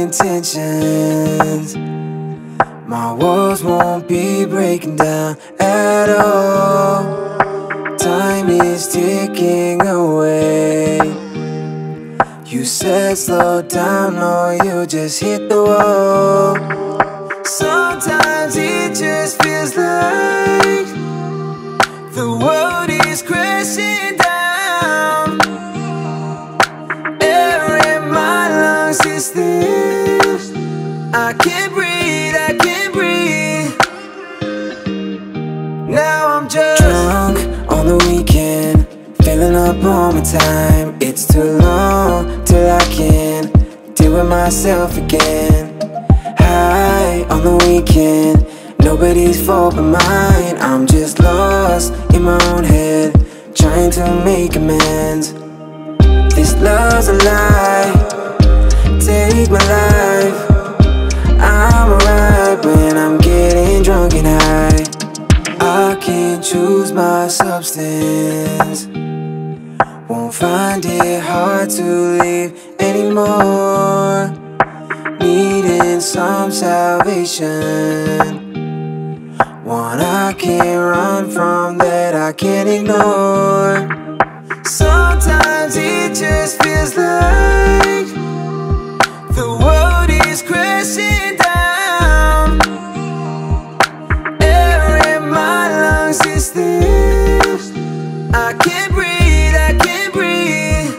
intentions. My walls won't be breaking down at all. Time is ticking away. You said slow down or you'll just hit the wall. Sometimes it just feels like the world is crashing down. Air in my lungs is thin. I can't breathe, I can't breathe. Now I'm just drunk on the weekend, filling up all my time. It's too long till I can deal with myself again. High on the weekend, nobody's fault but mine. I'm just lost in my own head, trying to make amends. This love's a lie, take my life. I'm alright when I'm getting drunk and high. I can't choose my substance, won't find it hard to leave anymore. Needing some salvation, one I can't run from, that I can't ignore. Sometimes it just feels like the world is crashing down. Air in my lungs is thin. I can't breathe, I can't breathe.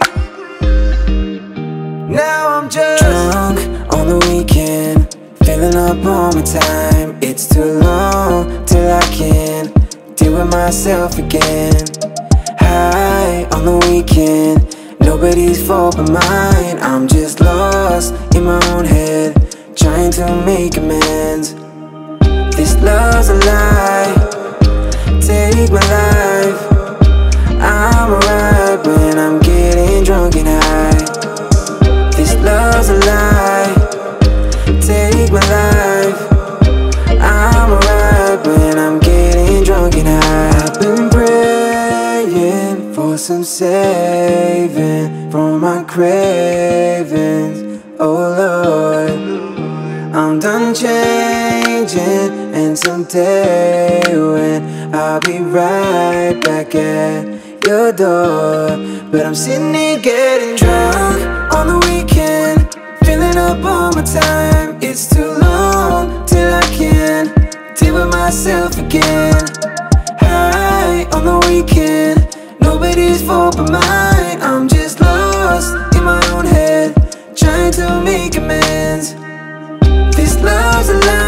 Now I'm just drunk on the weekend, filling up all my time. It's too long till I can deal with myself again. High on the weekend, nobody's fault but mine. I'm just lost in my own head, trying to make amends. This love's a lie, take my life. I'm alright when I'm getting drunk and high. This love's a lie, take my life. I'm alright when I'm getting drunk and high. I've been praying for some saving from my cravings, oh Lord. I'm done changing, and someday when I'll be right back at your door. But I'm sitting here getting drunk on the weekend, filling up all my time. It's too long till I can deal with myself again. High on the weekend, nobody's fault but mine. I'm just lost in my own head, trying to make amends. This love's a lie.